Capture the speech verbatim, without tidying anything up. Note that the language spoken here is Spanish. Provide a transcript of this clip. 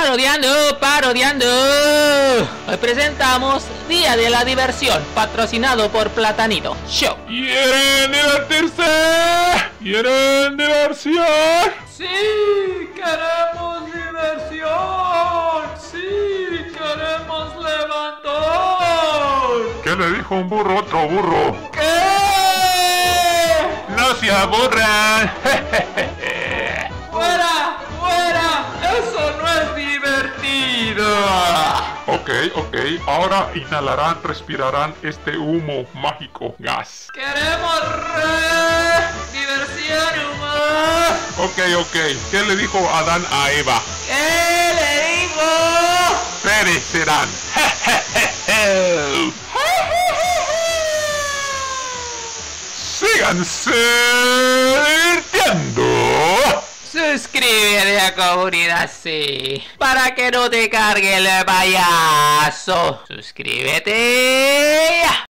Parodiando, parodiando. Hoy presentamos Día de la Diversión, patrocinado por Platanito Show. ¿Quieren divertirse? ¿Quieren diversión? Sí, queremos diversión. Sí, queremos levantar. ¿Qué le dijo un burro a otro burro? ¿Qué? ¡No se aburran! ¡Fuera! ¡Fuera! ¡Eso no es divertido! Ok, ok, ahora inhalarán, respirarán este humo mágico gas. ¡Queremos re diversión humana! Ok, ok, ¿qué le dijo Adán a Eva? ¿Qué le digo? Perecerán. Síganse divirtiendo. Suscríbete a comunidad, sí, para que no te cargue el payaso. Suscríbete ya.